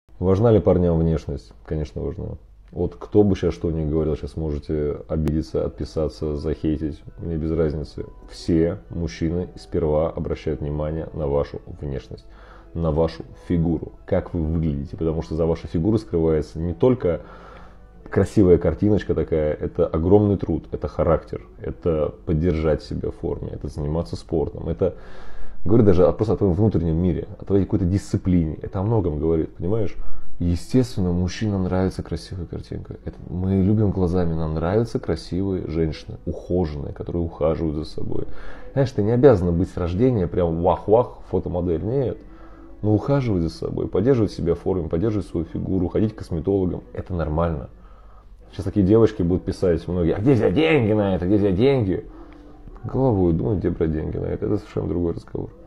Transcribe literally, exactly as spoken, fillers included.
Важна ли парням внешность? Конечно, важна. Вот кто бы сейчас что ни говорил, сейчас можете обидеться, отписаться, захейтить, мне без разницы. Все мужчины сперва обращают внимание на вашу внешность, на вашу фигуру, как вы выглядите, потому что за вашей фигурой скрывается не только красивая картиночка такая, это огромный труд, это характер, это поддержать себя в форме, это заниматься спортом, это говорит даже просто о твоем внутреннем мире, о твоей какой-то дисциплине, это о многом говорит, понимаешь? Естественно, мужчинам нравится красивая картинка. Это, мы любим глазами, нам нравятся красивые женщины, ухоженные, которые ухаживают за собой. Знаешь, ты не обязана быть с рождения прям вах-вах, фотомодель, нет. Но ухаживать за собой, поддерживать себя в форме, поддерживать свою фигуру, ходить к косметологам, это нормально. Сейчас такие девочки будут писать многие, а где взять деньги на это, где взять деньги? Головой думать, где брать деньги на это, это совершенно другой разговор.